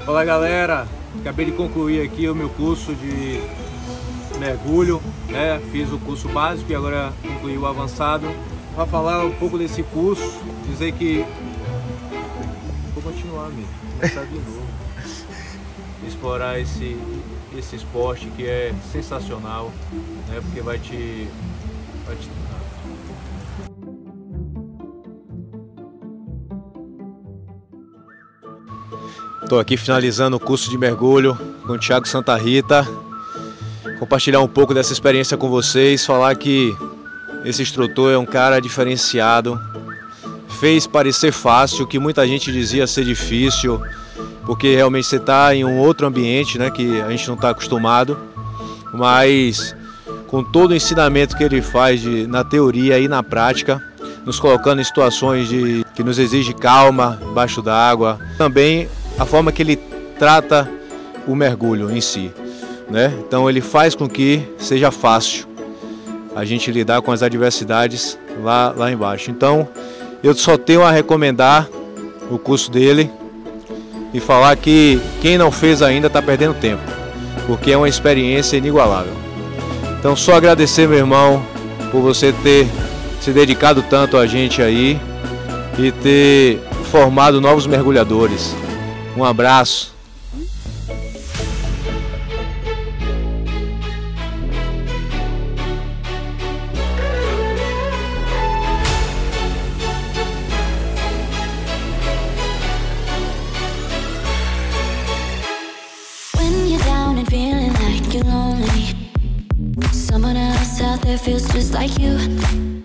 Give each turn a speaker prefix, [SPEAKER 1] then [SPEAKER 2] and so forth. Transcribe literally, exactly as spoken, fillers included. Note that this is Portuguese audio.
[SPEAKER 1] Fala galera, acabei de concluir aqui o meu curso de mergulho, né? Fiz o curso básico e agora concluí o avançado. Para falar um pouco desse curso, dizer que vou continuar mesmo, começar de novo, explorar esse, esse esporte que é sensacional, né? Porque vai te, vai te... Estou aqui finalizando o curso de mergulho com o Thiago Santa Rita. Compartilhar um pouco dessa experiência com vocês, falar que esse instrutor é um cara diferenciado, fez parecer fácil o que muita gente dizia ser difícil, porque realmente você está em um outro ambiente, né, que a gente não está acostumado, mas com todo o ensinamento que ele faz de, na teoria e na prática, nos colocando em situações de, que nos exige calma, embaixo d'água, também a forma que ele trata o mergulho em si, né? Então ele faz com que seja fácil a gente lidar com as adversidades lá, lá embaixo. Então eu só tenho a recomendar o curso dele e falar que quem não fez ainda está perdendo tempo, porque é uma experiência inigualável. Então só agradecer, meu irmão, por você ter se dedicado tanto a gente aí e ter formado novos mergulhadores. Um abraço.
[SPEAKER 2] When you're down and feeling like you're lonely, someone else out there feels just like you.